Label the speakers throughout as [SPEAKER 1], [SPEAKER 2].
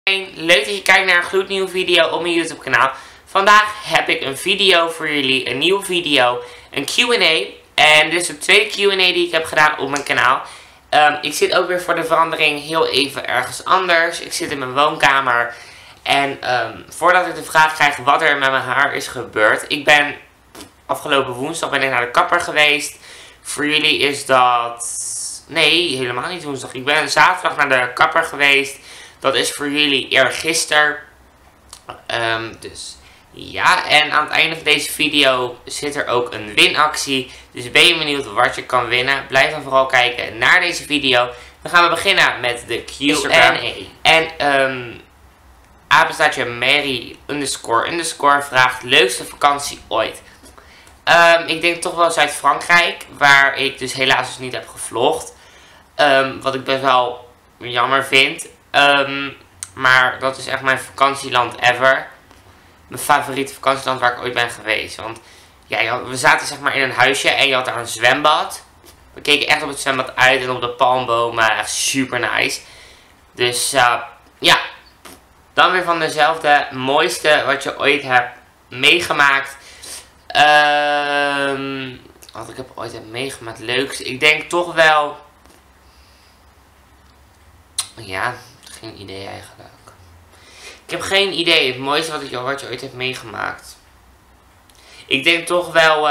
[SPEAKER 1] Leuk dat je kijkt naar een gloednieuwe video op mijn YouTube kanaal. Vandaag heb ik een video voor jullie, een nieuwe video, een Q&A. En dit is de tweede Q&A die ik heb gedaan op mijn kanaal. Ik zit ook weer voor de verandering heel even ergens anders. Ik zit in mijn woonkamer. En voordat ik de vraag krijg wat er met mijn haar is gebeurd. Afgelopen woensdag ben ik naar de kapper geweest. Voor jullie is dat... Nee, helemaal niet woensdag. Ik ben zaterdag naar de kapper geweest. Dat is voor jullie eergisteren. Dus ja, en aan het einde van deze video zit er ook een winactie. Dus ben je benieuwd wat je kan winnen? Blijf dan vooral kijken naar deze video. Dan gaan we beginnen met de Q&A. En apenstaartje Mary _ vraagt leukste vakantie ooit. Ik denk toch wel Zuid-Frankrijk, waar ik dus helaas niet heb gevlogd. Wat ik best wel jammer vind. Maar dat is echt mijn vakantieland ever. Mijn favoriete vakantieland waar ik ooit ben geweest. Want ja, we zaten zeg maar in een huisje en je had daar een zwembad. We keken echt op het zwembad uit en op de palmbomen. Echt super nice. Dus ja. Dan weer van dezelfde mooiste wat je ooit hebt meegemaakt. Wat ik ooit meegemaakt. Leukste. Ik denk toch wel... Ja, geen idee eigenlijk. Ik heb geen idee. Het mooiste wat je ooit hebt meegemaakt. Ik denk toch wel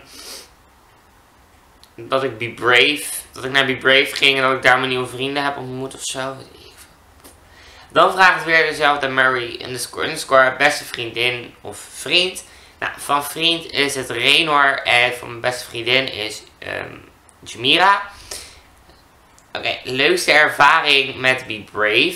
[SPEAKER 1] dat ik Be Brave. Dat ik naar Be Brave ging en dat ik daar mijn nieuwe vrienden heb ontmoet of zo. Dan vraagt het weer dezelfde Mary _ beste vriendin of vriend. Nou, van vriend is het Renor en van mijn beste vriendin is Jamira. Oké, leukste ervaring met Be Brave.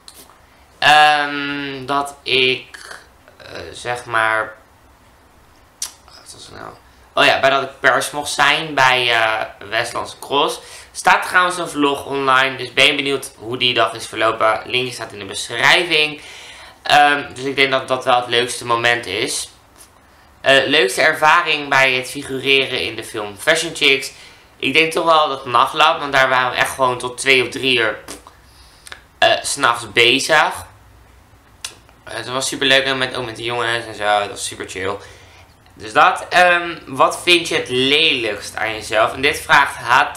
[SPEAKER 1] Dat ik, zeg maar... Wat was het nou? Oh ja, bij dat ik pers mocht zijn bij Westlandse Cross. Staat trouwens een vlog online, dus ben je benieuwd hoe die dag is verlopen. Linkje staat in de beschrijving. Dus ik denk dat dat wel het leukste moment is. Leukste ervaring bij het figureren in de film Fashion Chicks. Ik denk toch wel dat Nachtlab, want daar waren we echt gewoon tot 2 of 3 uur 's nachts bezig. Het was super leuk ook met de jongens en zo, dat was super chill. Dus dat, wat vind je het lelijkst aan jezelf? En dit vraagt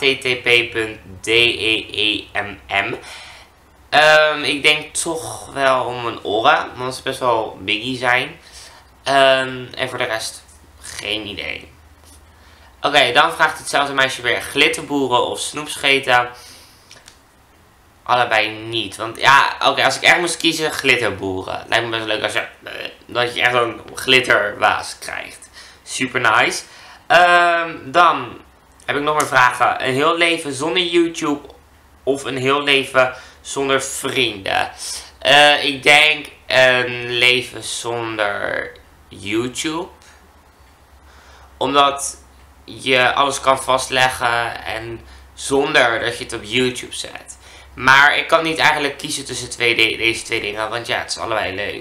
[SPEAKER 1] http://deemm. Ik denk toch wel om mijn oren, want ze best wel biggie zijn. En voor de rest, geen idee. Oké, dan vraagt hetzelfde meisje weer glitterboeren of snoepscheten. Allebei niet. Want ja, oké, als ik echt moest kiezen, glitterboeren. Lijkt me best leuk als dat je echt zo'n glitterwaas krijgt. Super nice. Dan heb ik nog meer vragen. Een heel leven zonder YouTube of een heel leven zonder vrienden? Ik denk een leven zonder YouTube. Omdat je alles kan vastleggen en zonder dat je het op YouTube zet. Maar ik kan niet eigenlijk kiezen tussen deze twee dingen, want ja, het is allebei leuk.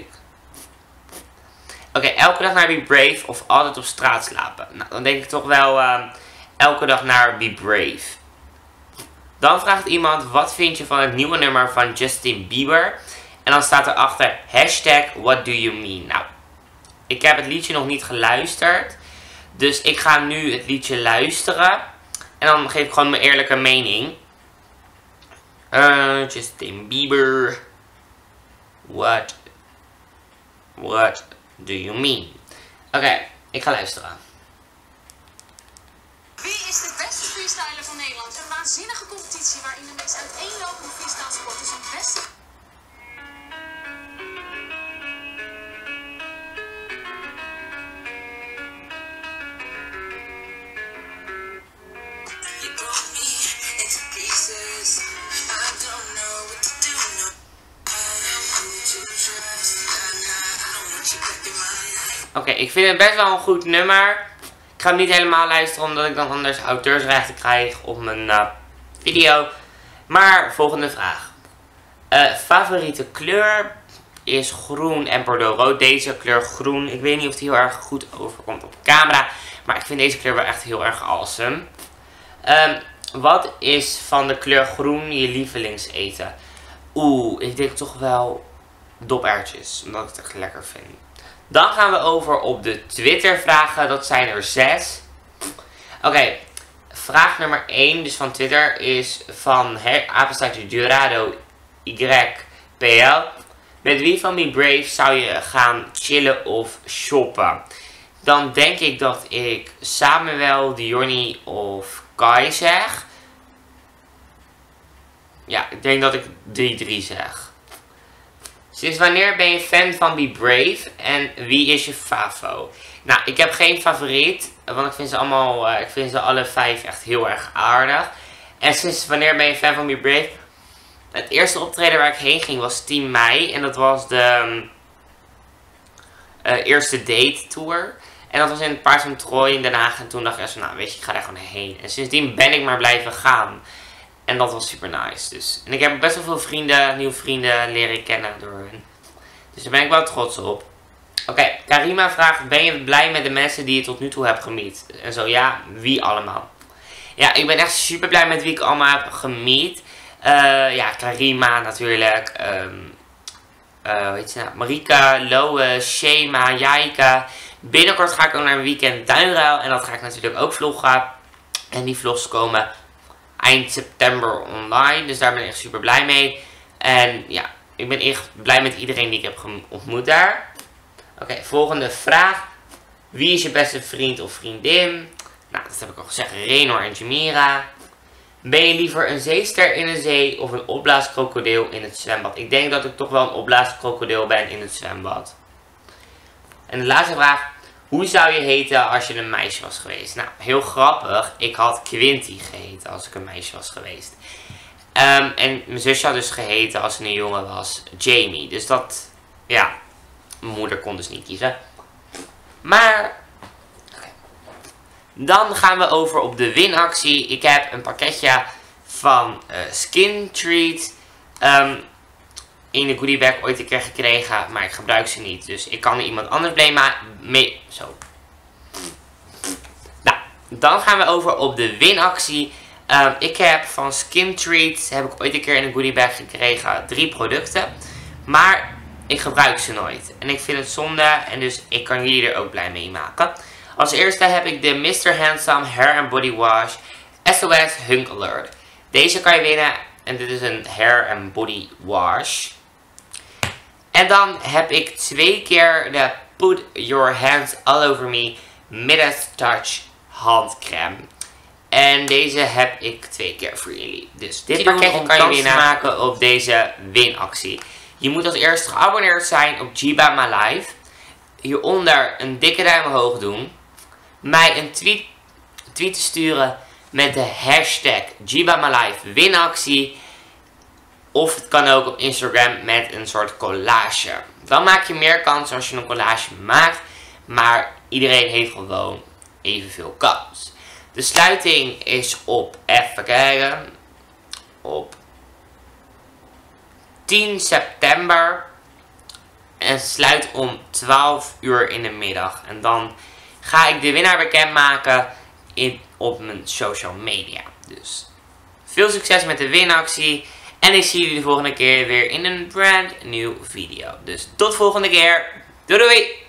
[SPEAKER 1] Oké, elke dag naar Be Brave of altijd op straat slapen? Nou, dan denk ik toch wel elke dag naar Be Brave. Dan vraagt iemand, wat vind je van het nieuwe nummer van Justin Bieber? En dan staat erachter, #WhatDoYouMean. Nou, ik heb het liedje nog niet geluisterd. Dus ik ga nu het liedje luisteren. En dan geef ik gewoon mijn eerlijke mening. Justin Bieber. What do you mean? Oké, ik ga luisteren.
[SPEAKER 2] Wie is de beste freestyler van Nederland? Een waanzinnige competitie waarin de meest uiteenlopende freestyle sporters het beste...
[SPEAKER 1] Oké, ik vind het best wel een goed nummer. Ik ga hem niet helemaal luisteren, omdat ik dan anders auteursrechten krijg op mijn video. Maar, volgende vraag. Favoriete kleur is groen en bordeauxrood. Deze kleur groen, ik weet niet of die heel erg goed overkomt op camera. Maar ik vind deze kleur wel echt heel erg awesome. Wat is van de kleur groen je lievelingseten? Ik denk toch wel doperwtjes, omdat ik het echt lekker vind. Dan gaan we over op de Twitter vragen. Dat zijn er 6. Oké, vraag nummer 1 dus van Twitter is van apenstaartje Durado YPL. Met wie van Be Brave zou je gaan chillen of shoppen? Dan denk ik dat ik Samuel, Diony of Kai zeg. Ja, ik denk dat ik die 3 zeg. Sinds wanneer ben je fan van Be Brave en wie is je favo? Nou, ik heb geen favoriet, want ik vind ze alle 5 echt heel erg aardig. En sinds wanneer ben je fan van Be Brave? Het eerste optreden waar ik heen ging was 10 mei en dat was de eerste date tour. En dat was in het Paard van Troje in Den Haag en toen dacht ik echt zo, nou weet je, ik ga daar gewoon heen. En sindsdien ben ik maar blijven gaan. En dat was super nice. Dus. En ik heb best wel veel nieuwe vrienden leren kennen door hun. Dus daar ben ik wel trots op. Oké, Karima vraagt, ben je blij met de mensen die je tot nu toe hebt gemeet? En zo ja, wie allemaal? Ja, ik ben echt super blij met wie ik allemaal heb gemeet. Ja, Karima natuurlijk. Hoe heet ze nou? Marika, Loe, Shema, Jaika. Binnenkort ga ik ook naar een weekend Duinruil. En dat ga ik natuurlijk ook vloggen. En die vlogs komen eind september online. Dus daar ben ik echt super blij mee. En ja, ik ben echt blij met iedereen die ik heb ontmoet daar. Oké, volgende vraag. Wie is je beste vriend of vriendin? Nou, dat heb ik al gezegd. Renor en Jamira. Ben je liever een zeester in de zee of een opblaaskrokodil in het zwembad? Ik denk dat ik toch wel een opblaaskrokodil ben in het zwembad. En de laatste vraag. Hoe zou je heten als je een meisje was geweest? Nou, heel grappig. Ik had Quinty geheten als ik een meisje was geweest. En mijn zusje had dus geheten als ze een jongen was Jamie. Dus dat, ja, mijn moeder kon dus niet kiezen. Maar, okay. Dan gaan we over op de winactie. Ik heb een pakketje van Skin Treat in de goodiebag ooit een keer gekregen, maar ik gebruik ze niet. Dus ik kan er iemand anders mee. Zo. Nou, dan gaan we over op de winactie. Ik heb van Skin Treat, heb ik ooit een keer in een goodiebag gekregen, 3 producten. Maar ik gebruik ze nooit. En ik vind het zonde en dus ik kan jullie er ook blij mee maken. Als eerste heb ik de Mr. Handsome Hair and Body Wash SOS Hunk Alert. Deze kan je winnen en dit is een Hair and Body Wash. En dan heb ik 2 keer de Put Your Hands All Over Me Midas Touch handcrème. En deze heb ik 2 keer voor jullie. Dus dit pakketje kan je winnen maken op deze winactie. Je moet als eerste geabonneerd zijn op Jiba My Life. Hieronder een dikke duim omhoog doen. Mij een tweet te sturen met de hashtag Jiba My Life winactie. Of het kan ook op Instagram met een soort collage. Dan maak je meer kans als je een collage maakt. Maar iedereen heeft gewoon evenveel kans. De sluiting is op, even kijken, op 10 september. En sluit om 12 uur in de middag. En dan ga ik de winnaar bekendmaken op mijn social media. Dus veel succes met de winactie. En ik zie jullie de volgende keer weer in een brand new video. Dus tot de volgende keer. Doei doei!